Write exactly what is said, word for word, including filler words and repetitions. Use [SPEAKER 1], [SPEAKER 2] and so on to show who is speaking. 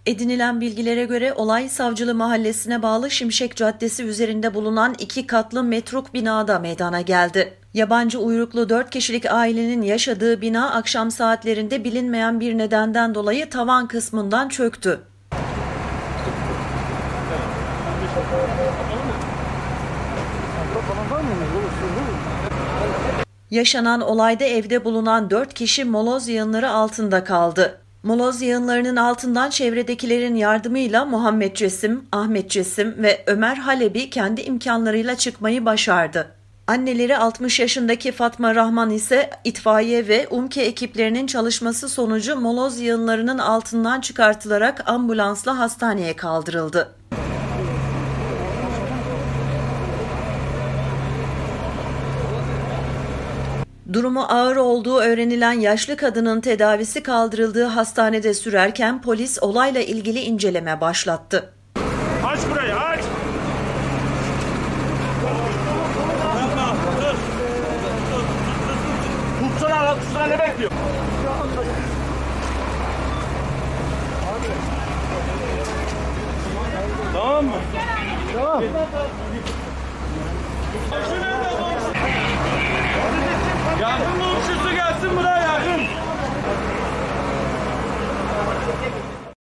[SPEAKER 1] Edinilen bilgilere göre olay Savcılı Mahallesi'ne bağlı Şimşek Caddesi üzerinde bulunan iki katlı metruk binada meydana geldi. Yabancı uyruklu dört kişilik ailenin yaşadığı bina akşam saatlerinde bilinmeyen bir nedenden dolayı tavan kısmından çöktü. Yaşanan olayda evde bulunan dört kişi moloz yığınları altında kaldı. Moloz yığınlarının altından çevredekilerin yardımıyla Muhammed Cesim, Ahmet Cesim ve Ömer Halebi kendi imkanlarıyla çıkmayı başardı. Anneleri altmış yaşındaki Fatma Rahman ise itfaiye ve UMKE ekiplerinin çalışması sonucu moloz yığınlarının altından çıkartılarak ambulansla hastaneye kaldırıldı. Durumu ağır olduğu öğrenilen yaşlı kadının tedavisi kaldırıldığı hastanede sürerken polis olayla ilgili inceleme başlattı.
[SPEAKER 2] Aç burayı, aç! Tutsana, tutsana, ne bekliyor? Tamam mı? Tamam. Yardım